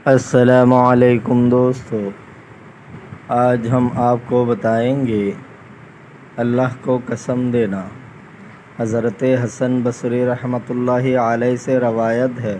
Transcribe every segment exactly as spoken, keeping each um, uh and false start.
السلام علیکم دوستو، آج ہم آپ کو بتائیں گے اللہ کو قسم دینا۔ حضرت حسن بصری رحمۃ اللہ علیہ سے روایت ہے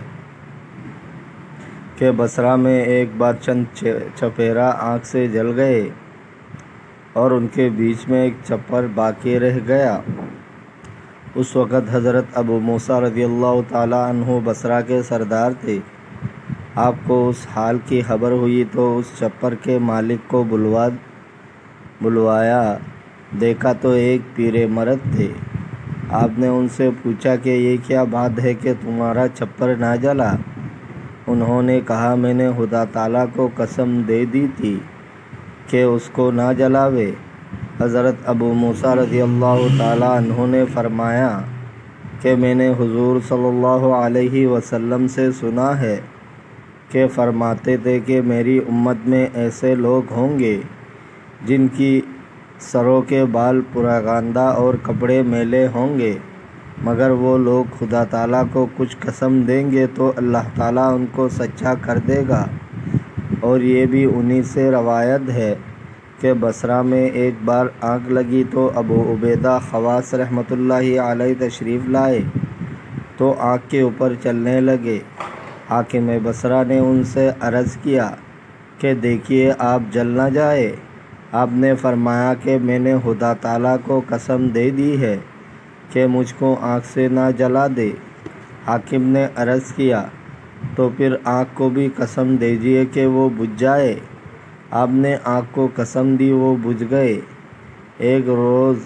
کہ بصرہ میں ایک بار چند چپیرا آنکھ سے جل گئے اور ان کے بیچ میں ایک چپر باقی رہ گیا۔ اس وقت حضرت ابو موسیٰ رضی اللہ تعالیٰ عنہ بصرہ کے سردار تھے۔ آپ کو اس حال کی خبر ہوئی تو اس چپر کے مالک کو بلوا بلوایا دیکھا تو ایک پیر مرد تھے۔ آپ نے ان سے پوچھا کہ یہ کیا بات ہے کہ تمہارا چپر نہ جلا؟ انہوں نے کہا، میں نے خدا تعالیٰ کو قسم دے دی تھی کہ اس کو نہ جلاوے۔ حضرت ابو موسیٰ رضی اللہ تعالیٰ عنہ نے فرمایا کہ میں نے حضور صلی اللہ علیہ وسلم سے سنا ہے کہ فرماتے تھے کہ میری امت میں ایسے لوگ ہوں گے جن کی سروں کے بال پراگندہ اور کپڑے میلے ہوں گے، مگر وہ لوگ خدا تعالیٰ کو کچھ قسم دیں گے تو اللہ تعالیٰ ان کو سچا کر دے گا۔ اور یہ بھی انہی سے روایت ہے کہ بصرہ میں ایک بار آنکھ لگی تو ابو عبیدہ خواص رحمۃ اللہ علیہ تشریف لائے تو آنکھ کے اوپر چلنے لگے۔ حاکم بصرہ نے ان سے عرض کیا کہ دیکھیے آپ جل نہ جائے۔ آپ نے فرمایا کہ میں نے خدا تعالیٰ کو قسم دے دی ہے کہ مجھ کو آنکھ سے نہ جلا دے۔ حاکم نے عرض کیا تو پھر آنکھ کو بھی قسم دیجیے کہ وہ بجھ جائے۔ آپ نے آنکھ کو قسم دی، وہ بجھ گئے۔ ایک روز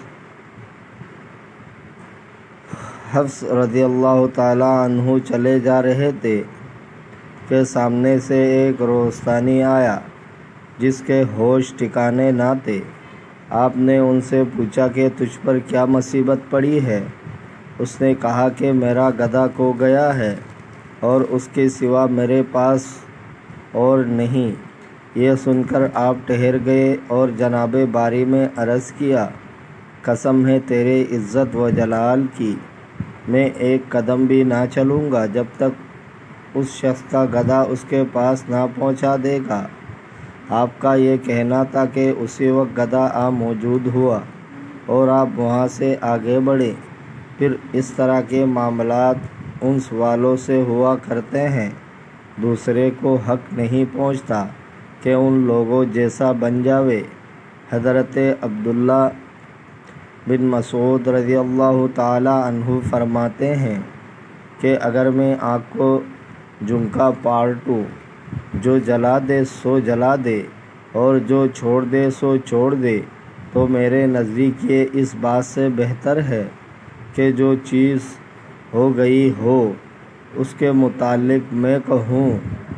حفص رضی اللہ تعالیٰ عنہ چلے جا رہے تھے کہ سامنے سے ایک روستانی آیا جس کے ہوش ٹھکانے نہ تھے۔ آپ نے ان سے پوچھا کہ تجھ پر کیا مصیبت پڑی ہے؟ اس نے کہا کہ میرا گدھا کھو گیا ہے اور اس کے سوا میرے پاس اور نہیں۔ یہ سن کر آپ ٹھہر گئے اور جناب باری میں عرض کیا، قسم ہے تیرے عزت و جلال کی، میں ایک قدم بھی نہ چلوں گا جب تک اس شخص کا گدھا اس کے پاس نہ پہنچا دے گا۔ آپ کا یہ کہنا تھا کہ اسی وقت گدھا آ موجود ہوا اور آپ وہاں سے آگے بڑھے۔ پھر اس طرح کے معاملات ان والوں سے ہوا کرتے ہیں۔ دوسرے کو حق نہیں پہنچتا کہ ان لوگوں جیسا بن جاوے۔ حضرت عبداللہ بن مسعود رضی اللہ تعالی عنہ فرماتے ہیں کہ اگر میں آنکھ کو جھنکا پالٹوں، جو جلا دے سو جلا دے اور جو چھوڑ دے سو چھوڑ دے، تو میرے نزدیک یہ اس بات سے بہتر ہے کہ جو چیز ہو گئی ہو اس کے متعلق میں کہوں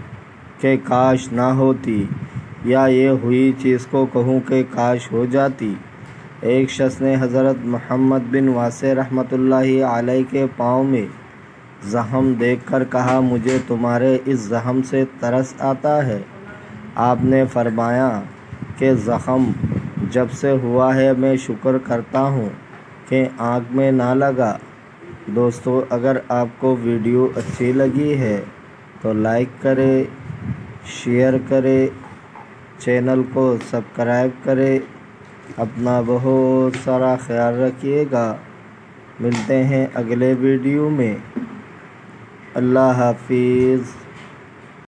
کہ کاش نہ ہوتی، یا یہ ہوئی چیز کو کہوں کہ کاش ہو جاتی۔ ایک شخص نے حضرت محمد بن واسع رحمۃ اللہ علیہ کے پاؤں میں زخم دیکھ کر کہا، مجھے تمہارے اس زخم سے ترس آتا ہے۔ آپ نے فرمایا کہ زخم جب سے ہوا ہے میں شکر کرتا ہوں کہ آنکھ میں نہ لگا۔ دوستو، اگر آپ کو ویڈیو اچھی لگی ہے تو لائک کرے، شیئر کرے، چینل کو سبسکرائب کرے۔ اپنا بہت سارا خیال رکھیے گا۔ ملتے ہیں اگلے ویڈیو میں۔ اللہ حافظ۔